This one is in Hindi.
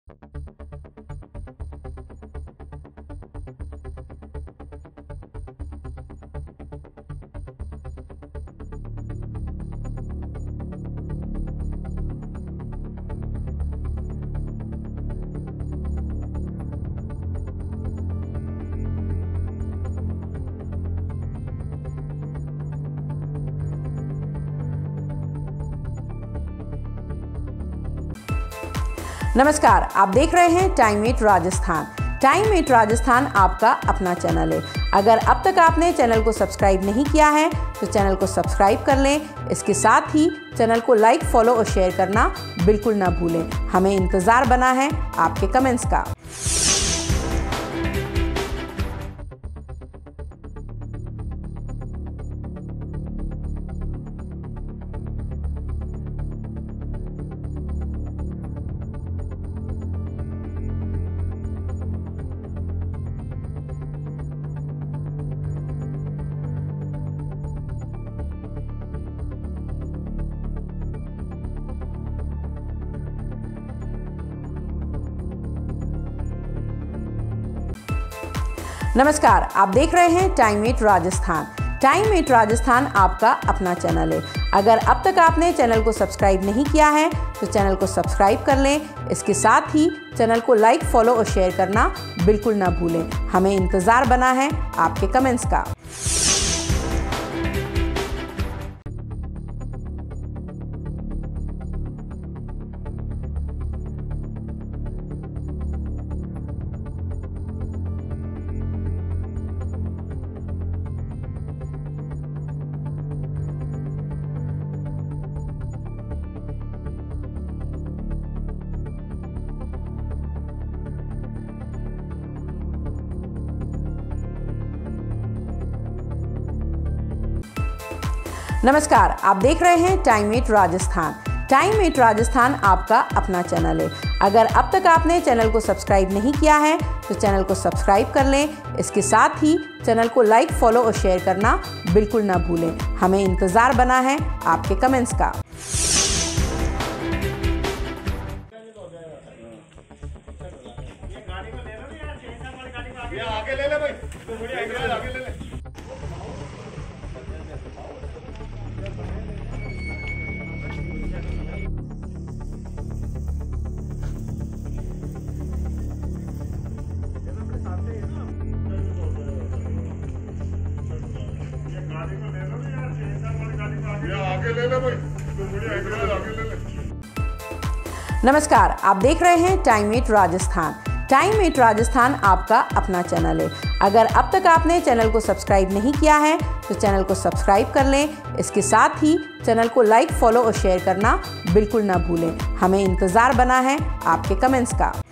नमस्कार, आप देख रहे हैं टाइम 8 राजस्थान। टाइम 8 राजस्थान आपका अपना चैनल है। अगर अब तक आपने चैनल को सब्सक्राइब नहीं किया है तो चैनल को सब्सक्राइब कर लें। इसके साथ ही चैनल को लाइक, फॉलो और शेयर करना बिल्कुल ना भूलें। हमें इंतज़ार बना है आपके कमेंट्स का। नमस्कार, आप देख रहे हैं टाइम 8 राजस्थान। टाइम 8 राजस्थान आपका अपना चैनल है। अगर अब तक आपने चैनल को सब्सक्राइब नहीं किया है तो चैनल को सब्सक्राइब कर लें। इसके साथ ही चैनल को लाइक, फॉलो और शेयर करना बिल्कुल ना भूलें। हमें इंतज़ार बना है आपके कमेंट्स का। नमस्कार, आप देख रहे हैं टाइम 8 राजस्थान। टाइम 8 राजस्थान आपका अपना चैनल है। अगर अब तक आपने चैनल को सब्सक्राइब नहीं किया है तो चैनल को सब्सक्राइब कर लें। इसके साथ ही चैनल को लाइक, फॉलो और शेयर करना बिल्कुल ना भूलें। हमें इंतज़ार बना है आपके कमेंट्स का। आगे ले ले भाई, आगे ले ले। आगे ले ले भाई, आगे ले ले। नमस्कार, आप देख रहे हैं टाइम 8 राजस्थान। टाइम 8 राजस्थान आपका अपना चैनल है। अगर अब तक आपने चैनल को सब्सक्राइब नहीं किया है तो चैनल को सब्सक्राइब कर लें। इसके साथ ही चैनल को लाइक, फॉलो और शेयर करना बिल्कुल ना भूलें। हमें इंतज़ार बना है आपके कमेंट्स का।